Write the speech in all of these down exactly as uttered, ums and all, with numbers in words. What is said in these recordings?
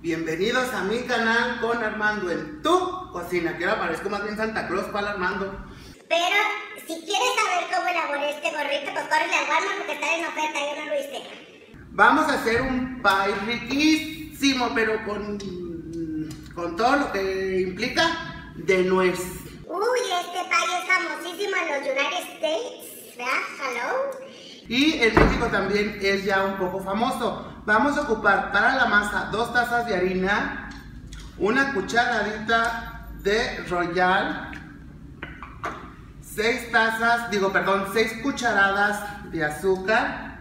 Bienvenidos a mi canal con Armando en tu cocina. Que ahora parezco más bien Santa Claus para Armando. Pero si quieres saber cómo elaboré este gorrito, pues córrele al Walmart porque está en oferta, yo no lo hice. Vamos a hacer un pie riquísimo, pero con, con todo lo que implica de nuez. Uy, este pie es famosísimo en los United States, ¿verdad? Hello. Y en México también es ya un poco famoso. Vamos a ocupar para la masa dos tazas de harina, una cucharadita de Royal, seis tazas, digo perdón, seis cucharadas de azúcar,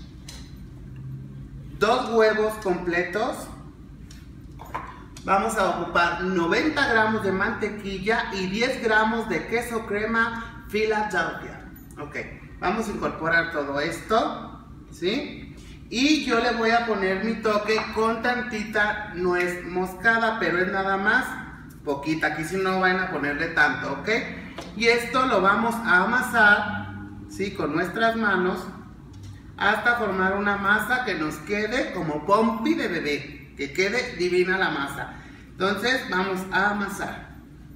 dos huevos completos. Vamos a ocupar noventa gramos de mantequilla y diez gramos de queso crema Philadelphia. Ok, vamos a incorporar todo esto, ¿sí? Y yo le voy a poner mi toque con tantita nuez moscada, pero es nada más poquita. Aquí si no van a ponerle tanto, ¿ok? Y esto lo vamos a amasar, ¿sí? Con nuestras manos hasta formar una masa que nos quede como pompi de bebé, que quede divina la masa. Entonces vamos a amasar.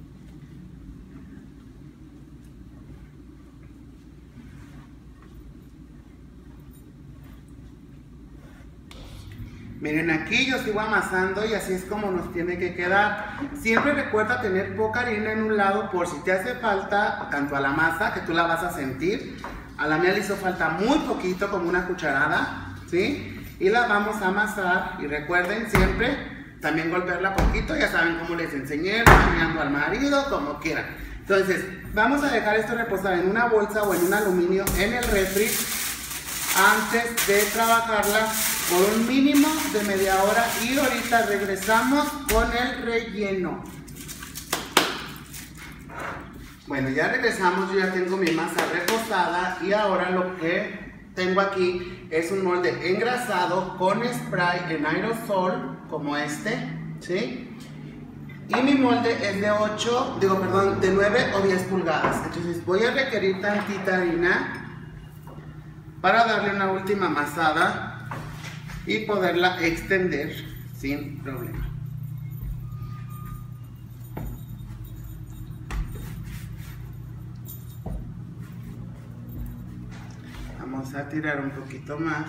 Miren, aquí yo sigo amasando y así es como nos tiene que quedar. Siempre recuerda tener poca harina en un lado por si te hace falta tanto a la masa, que tú la vas a sentir. A la mía le hizo falta muy poquito, como una cucharada, ¿sí? Y la vamos a amasar y recuerden siempre también golpearla poquito. Ya saben cómo les enseñé, enseñando al marido, como quieran. Entonces, vamos a dejar esto reposar en una bolsa o en un aluminio en el refri antes de trabajarla por un mínimo de media hora y ahorita regresamos con el relleno. Bueno, ya regresamos, yo ya tengo mi masa reposada y ahora lo que tengo aquí es un molde engrasado con spray en aerosol como este, ¿sí? Y mi molde es de ocho, digo perdón, de nueve o diez pulgadas. Entonces voy a requerir tantita harina para darle una última amasada y poderla extender sin problema. Vamos a tirar un poquito más.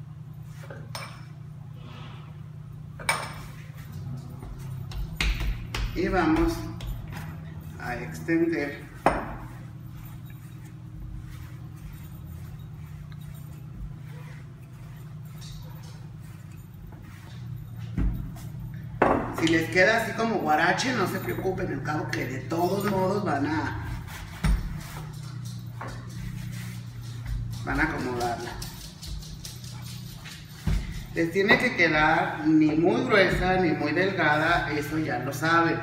Y vamos a extender. Si les queda así como guarache, no se preocupen, al cabo que de todos modos van a van a acomodarla. Les tiene que quedar ni muy gruesa ni muy delgada, eso ya lo saben.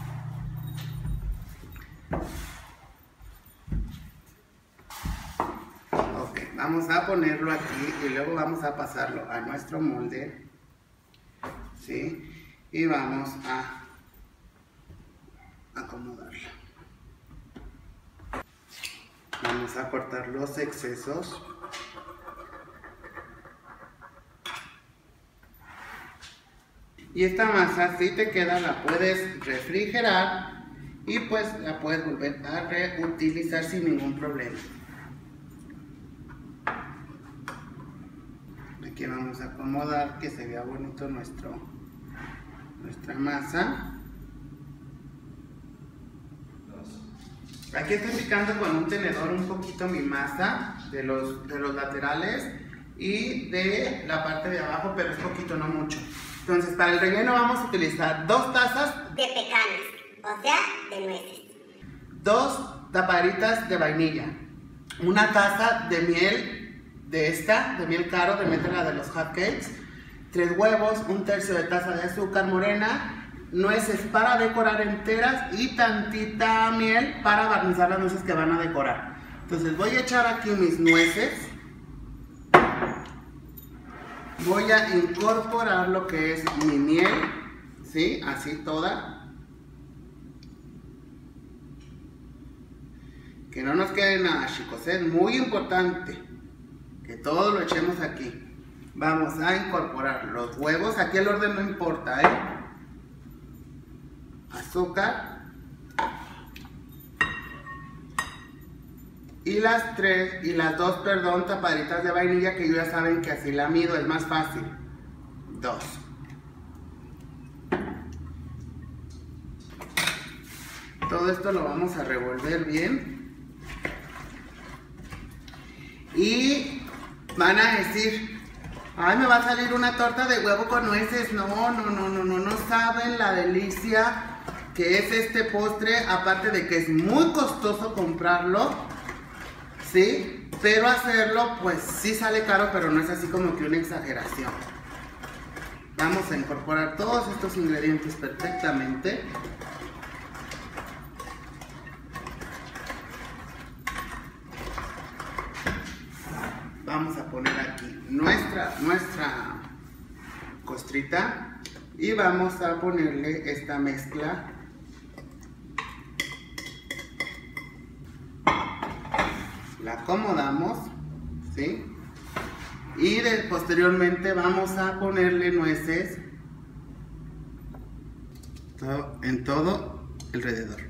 Ok, vamos a ponerlo aquí y luego vamos a pasarlo a nuestro molde, ¿sí? Y vamos a acomodarla. Vamos a cortar los excesos. Y esta masa, si te queda, la puedes refrigerar y pues la puedes volver a reutilizar sin ningún problema. Aquí vamos a acomodar que se vea bonito nuestro nuestra masa. Aquí estoy picando con un tenedor un poquito mi masa de los, de los laterales y de la parte de abajo, pero es poquito, no mucho. Entonces para el relleno vamos a utilizar dos tazas De pecanas, o sea, de nueces. Dos taparitas de vainilla, una taza de miel de esta, de miel caro, de miel de la de los hot cakes, tres huevos, un tercio de taza de azúcar morena, nueces para decorar enteras y tantita miel para barnizar las nueces que van a decorar. Entonces voy a echar aquí mis nueces, voy a incorporar lo que es mi miel, ¿sí? Así toda, que no nos quede nada, chicos, es muy importante que todo lo echemos aquí. Vamos a incorporar los huevos. Aquí el orden no importa, ¿eh? Azúcar. Y las tres, y las dos, perdón, tapaditas de vainilla, que ya saben que así la mido, es más fácil. Dos. Todo esto lo vamos a revolver bien. Y van a decir, ay, me va a salir una torta de huevo con nueces. No, no, no, no, no, no saben la delicia que es este postre. Aparte de que es muy costoso comprarlo, ¿sí? Pero hacerlo, pues sí sale caro, pero no es así como que una exageración. Vamos a incorporar todos estos ingredientes perfectamente. Vamos a poner aquí nuestra, nuestra costrita y vamos a ponerle esta mezcla. La acomodamos, ¿sí? Y de, posteriormente vamos a ponerle nueces todo, en todo alrededor.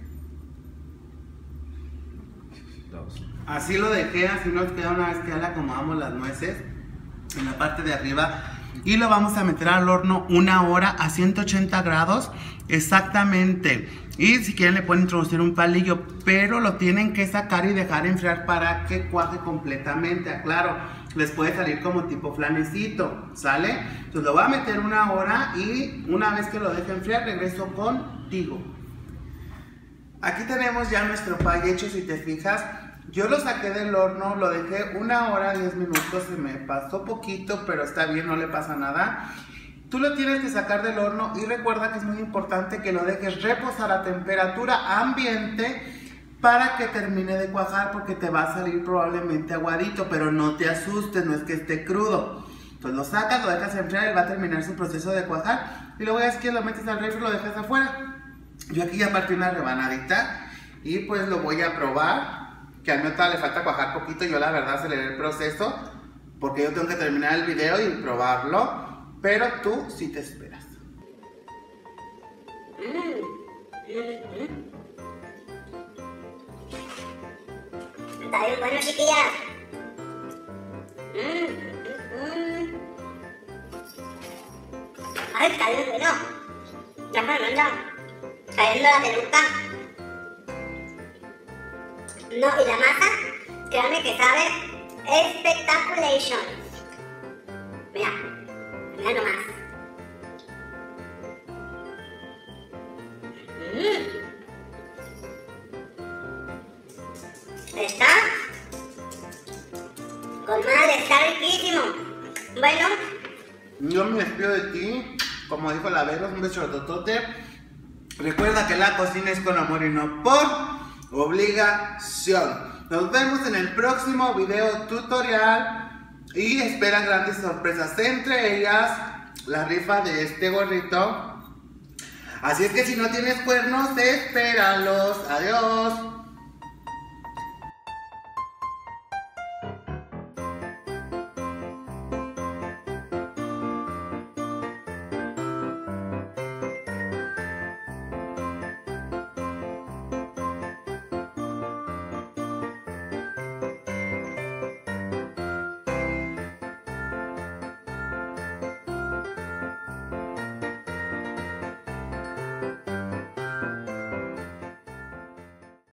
Dos. Así lo dejé, así nos queda una vez que ya le acomodamos las nueces en la parte de arriba. Y lo vamos a meter al horno una hora a ciento ochenta grados exactamente. Y si quieren le pueden introducir un palillo, pero lo tienen que sacar y dejar enfriar para que cuaje completamente. Aclaro, les puede salir como tipo flanecito, ¿sale? Entonces lo voy a meter una hora y una vez que lo deje enfriar regreso contigo. Aquí tenemos ya nuestro pay hecho, si te fijas. Yo lo saqué del horno, lo dejé una hora, diez minutos, se me pasó poquito, pero está bien, no le pasa nada. Tú lo tienes que sacar del horno y recuerda que es muy importante que lo dejes reposar a temperatura ambiente para que termine de cuajar, porque te va a salir probablemente aguadito, pero no te asustes, no es que esté crudo. Entonces lo sacas, lo dejas enfriar, él va a terminar su proceso de cuajar y luego es que lo metes al refri y lo dejas afuera. Yo aquí ya partí una rebanadita y pues lo voy a probar. Que a mí le falta cuajar poquito, yo la verdad aceleré el proceso porque yo tengo que terminar el video y probarlo, pero tú sí te esperas. Mm. Mm. Está bien bueno, chiquillas. Mm. Mm. Ay, está bien bueno. Ya me anda cayendo la peluca. No, y la masa, créanme que sabe espectaculation. Mira, mira nomás. Mm. Está con madre, está riquísimo. Bueno, yo me despido de ti, como dijo la Vero, un beso totote. Recuerda que la cocina es con amor y no por obligación. Nos vemos en el próximo video tutorial y esperan grandes sorpresas, entre ellas la rifa de este gorrito. Así es que si no tienes cuernos, espéralos. Adiós.